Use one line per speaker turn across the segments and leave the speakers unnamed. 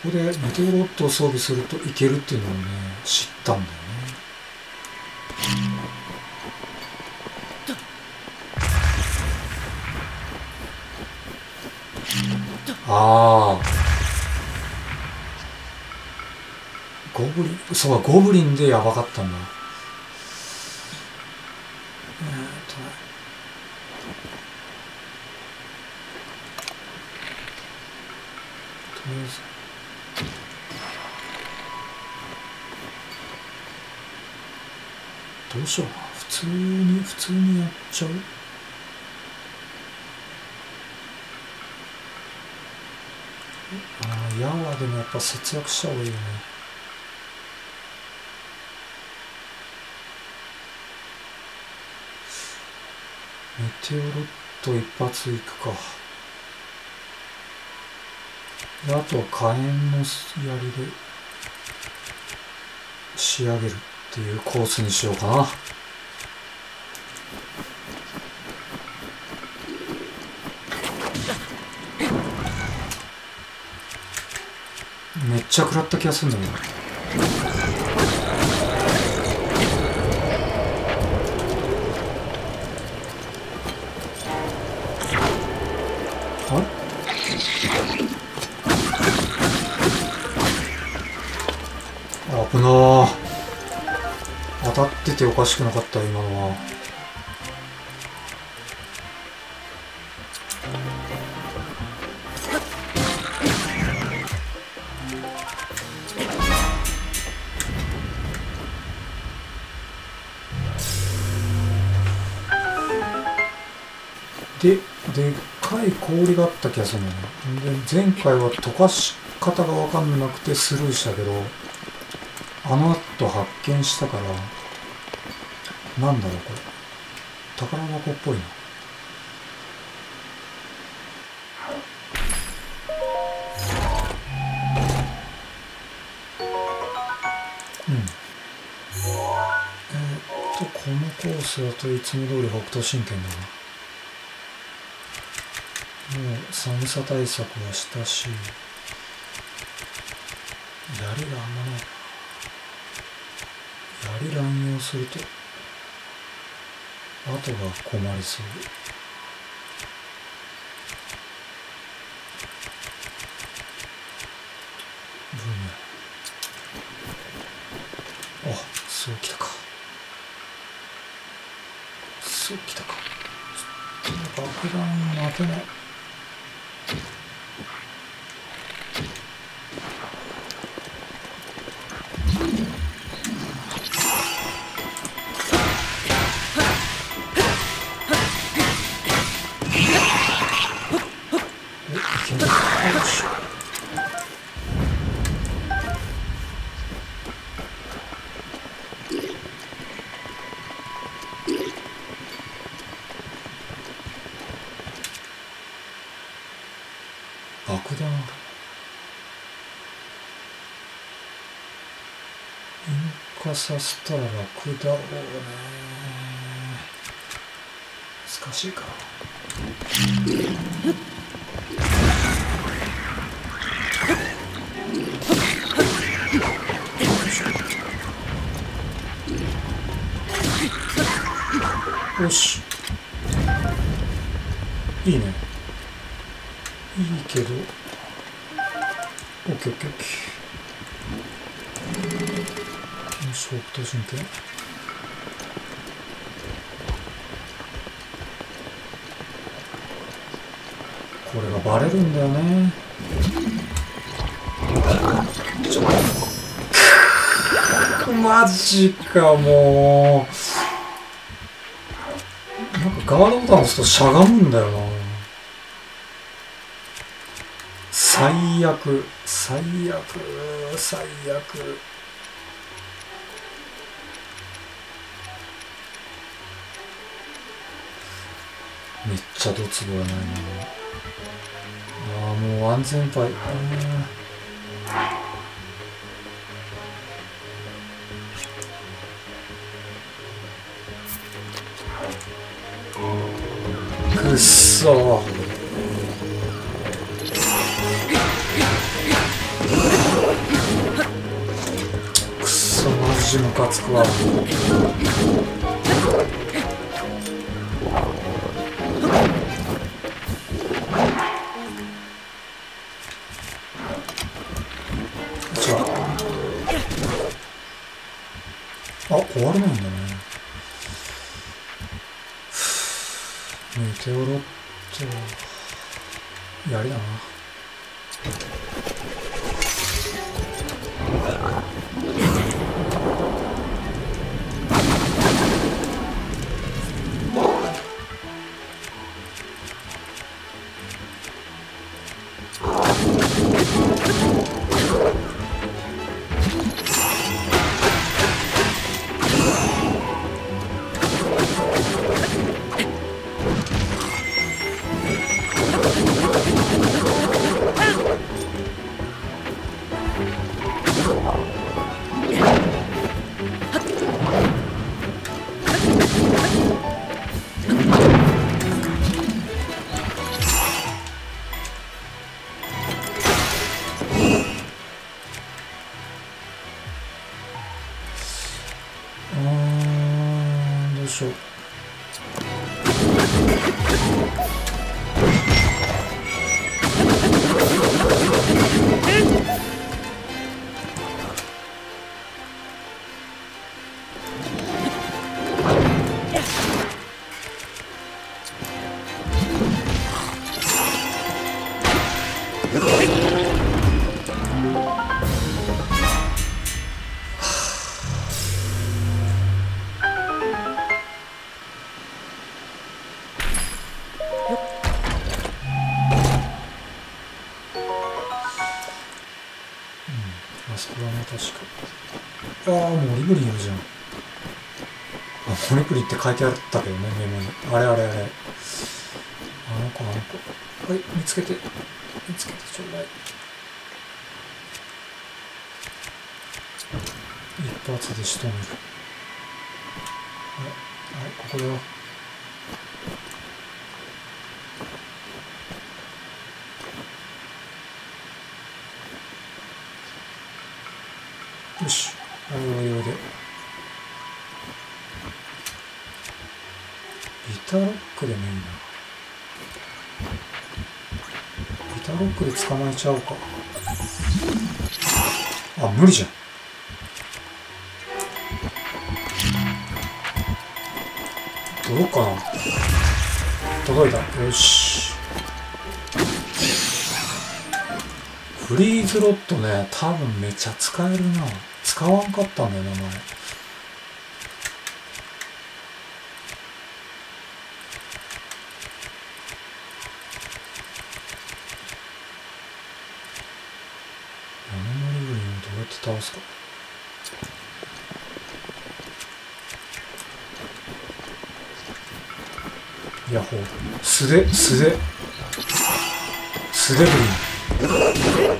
こでメテオロッドを装備するといけるっていうのをね知ったんだよね。ああ、ゴブリン、そうか、ゴブリンでやばかったんだ。とりあえずどうしようか、普通にやっちゃう。ヤーでもやっぱ節約した方がいいよね。メテオロッド一発いくか。であとは火炎の槍で仕上げるっていうコースにしようかな。めっちゃ食らった気がするんだけど。あれ？危なー。当たってておかしくなかった今のは。でっかい氷があった気がするんだよね。で前回は溶かし方が分かんなくてスルーしたけど、あの後発見したから、なんだろうこれ。宝箱っぽいな。このコースだといつも通り北斗神拳だな。もう寒さ対策はしたし、槍があんまないな。槍乱用すると後が困りそう。あ、そうきたか。そうきたか。ちょっと爆弾待てない。爆弾ある。引火させたら楽だろうね。難しいか。よし、いいね。いいけど、オッケーオッケーオッケー。よし、北斗神拳。これがバレるんだよね。マジか、もう。なんかガードボタン押すとしゃがむんだよな。最悪、最悪、最悪。めっちゃドツボやないな。ああ、もう安全牌。くっそー。 ジムカつくわ。じゃあ壊れないんだね。メテオロットやりだな。どうしよう。あそこだね、確か。ああ、もうオリブリンいるじゃん。オリブリンって書いてあったけどね、メモに。あれ。あの子。はい、見つけてちょうだい。一発で仕留める。はい、ここだよ。よし、おいで。ビタロックでもいいな。ビタロックで捕まえちゃおうか。あ、無理じゃん。届くかな。届いた。よし。フリーズロットね、多分めっちゃ使えるな。使わんかったんだよ、名前。ヤノモリグリンをどうやって倒すか。ヤホー。素手グリン。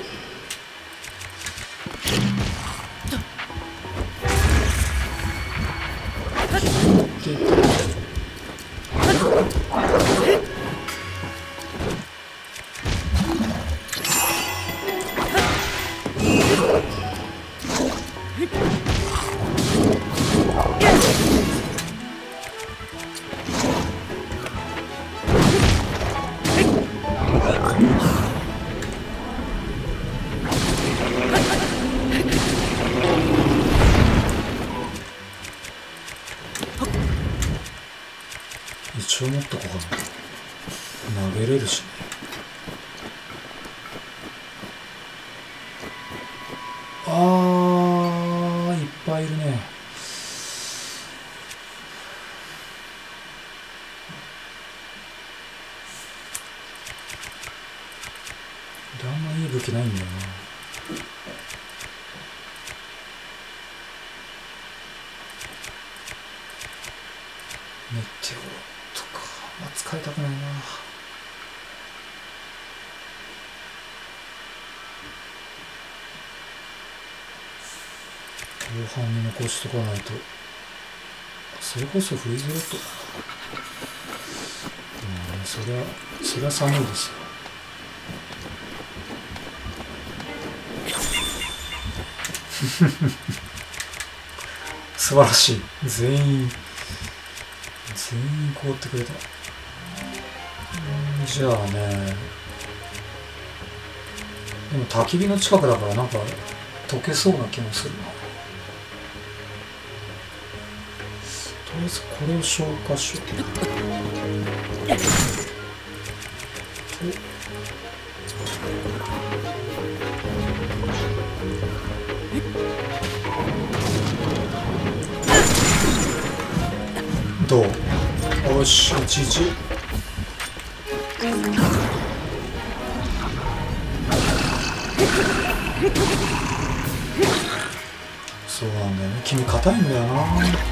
一応持っとこうかな。投げれるしね。いっぱいいるね。あんまいい武器ないんだよな。メテオとか、使いたくないな。後半に残しとかないと。それこそフリーズロット。そりゃ寒いですよ。 素晴らしい。全員凍ってくれた。じゃあね、でも焚き火の近くだからなんか溶けそうな気もするな。とりあえずこれを消化しよう。どう？よし、一時。そうなんだよね。君硬いんだよな。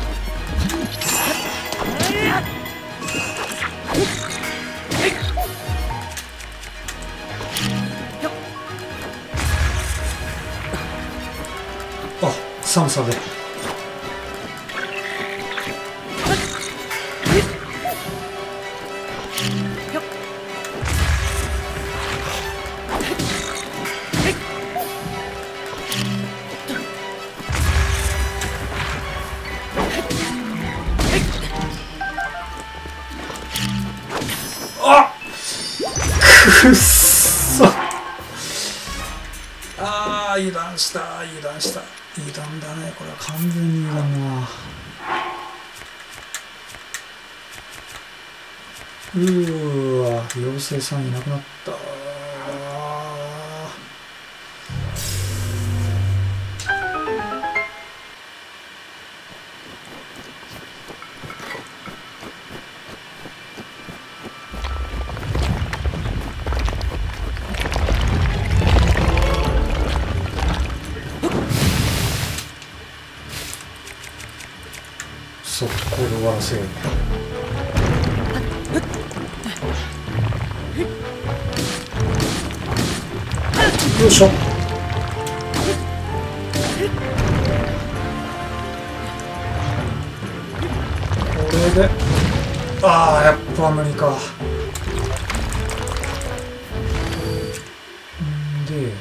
あ、寒さで。くっそ。ああ、油断した。油断だね。これは完全に油断だな。わ、妖精さんいなくなった。速攻で終わらせよう。よいしょ。これで、ああ、やっぱ無理か。で、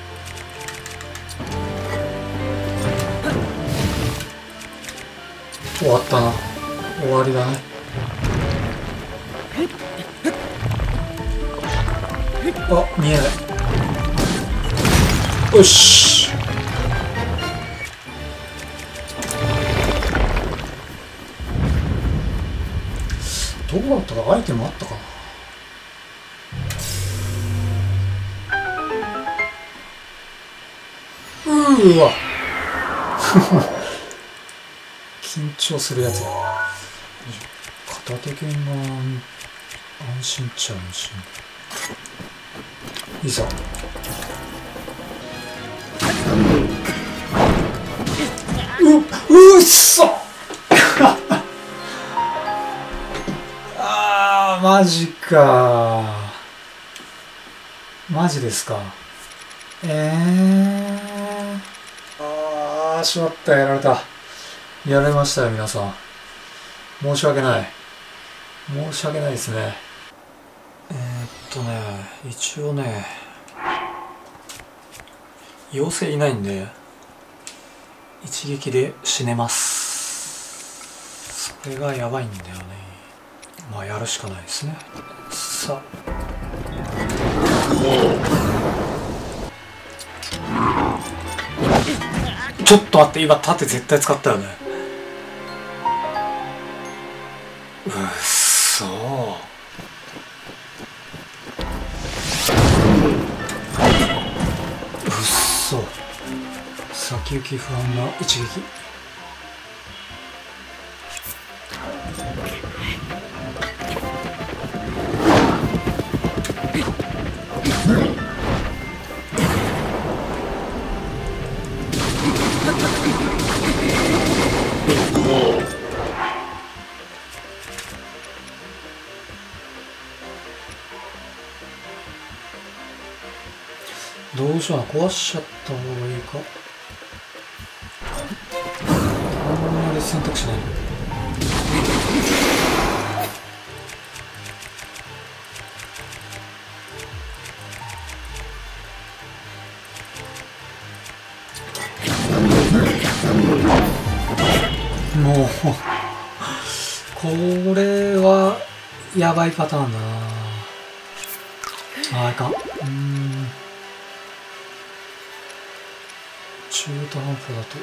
終わったな。終わりだね。あ、見えない。よし。どうだったか。アイテムあったかな。わ緊張するやつだ。片手剣が安心っちゃ安心。いざ。うっそあー、マジか。マジですか。あー、しまった。やられた。やられましたよ、皆さん。申し訳ない。申し訳ないですね。一応ね、妖精いないんで、一撃で死ねます。それがやばいんだよね。まあ、やるしかないですね。さあ。ちょっと待って、今盾絶対使ったよね。うっそー。先行き不安な一撃。どうしような。壊しちゃった方がいいか。あんまり選択肢ない。 れはやばいパターンだな。あ、いかん。中途半端だと。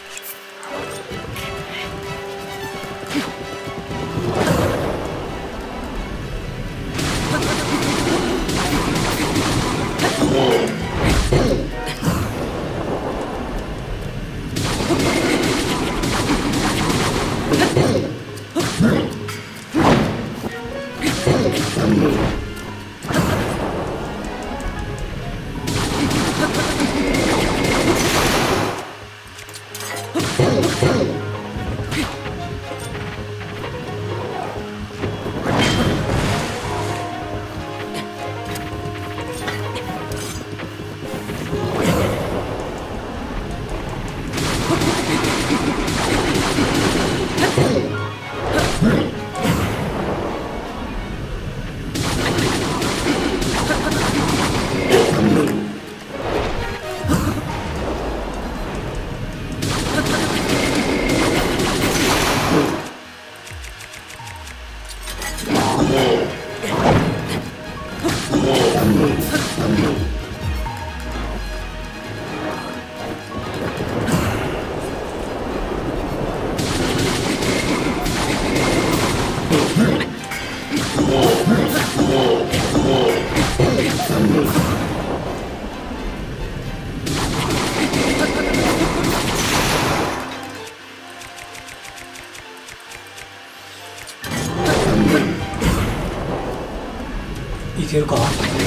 いけるか。よ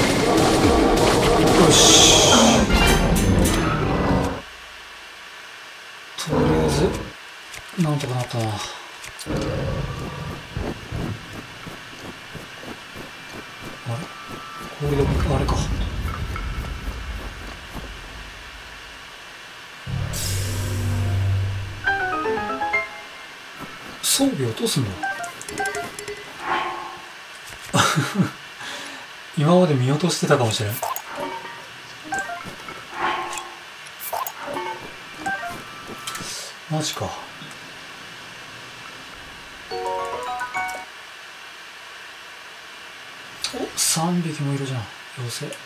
し、とりあえずなんとかなったな。あれ、これであれか。装備落とすんだ。今まで見落としてたかもしれん。マジか。お、3匹もいるじゃん、妖精。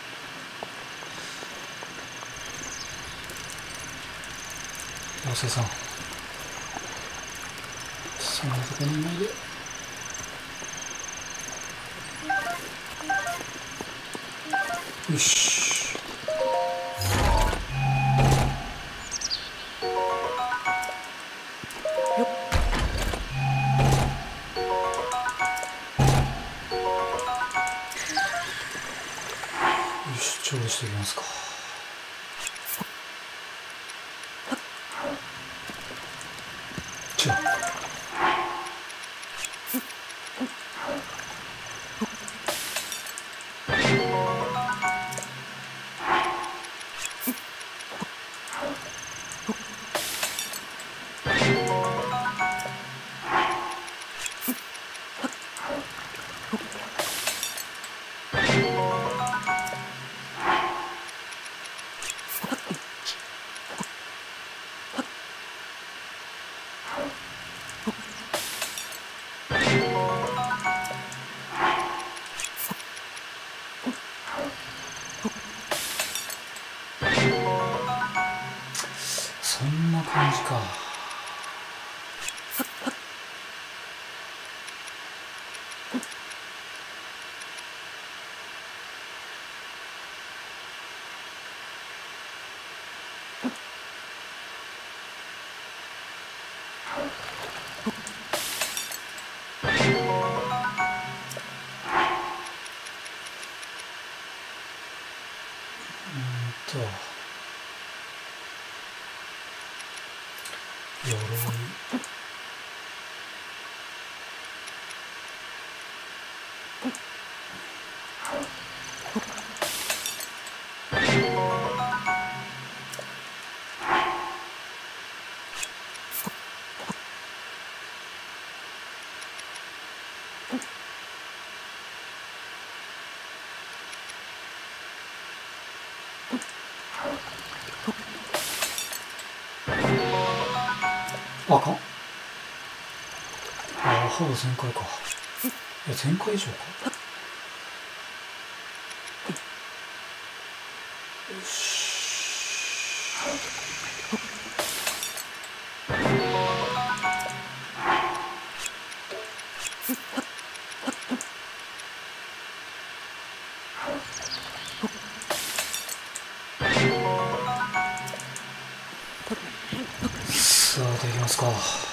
妖精さん、そんなとこにいないで。よし、調理していきますか。じゃあそんな感じか。鎧。あかん。ああ、 歯は全開か。いや、全開以上か。よし。さあ、できますか。